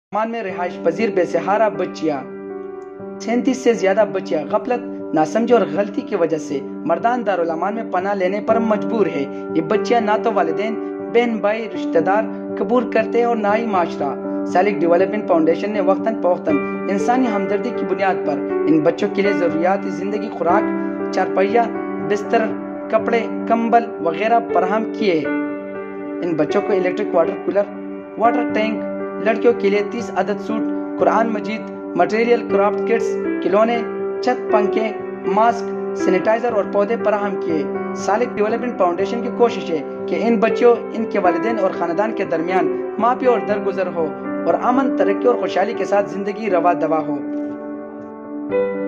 مان میں رہائش پذیر بے سہارا بچیاں 37 سے زیادہ بچیاں غفلت، ناسمجھی اور غلطی کی وجہ سے مردان دارالامان میں پناہ لینے پر مجبور ہے۔ یہ بچیاں نہ تو والدین، بہن بھائی، رشتہ دار قبول کرتے ہیں اور نہ ہی معاشرہ۔ سالک ڈیولپمنٹ فاؤنڈیشن نے وقتاً فوقتاً انسانی ہمدردی کی بنیاد پر ان بچوں کے لیے ضروریات زندگی، خوراک، چارپائیاں، بستر، کپڑے، کمبل وغیرہ فراہم کیے۔ ان بچوں کو electric water cooler, water tank, لڑکیوں کے لیے 30 عدد سوٹ، قرآن مجید، مٹیریل کرافٹ کٹس، کھلونے، چھت پنکھے، ماسک، سینیٹائزر اور پودے فراہم کیے۔ سالک ڈیولپمنٹ فاؤنڈیشن کی کوشش ہے کہ ان بچوں، ان کے والدین اور خاندان کے درمیان معافی اور درگزر ہو اور امن، ترقی اور خوشحالی کے ساتھ زندگی رواں دواں ہو۔